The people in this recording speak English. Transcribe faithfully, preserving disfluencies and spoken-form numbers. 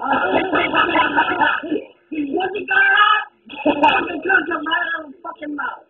What's it got? Fucking cook him right out of the fucking mouth.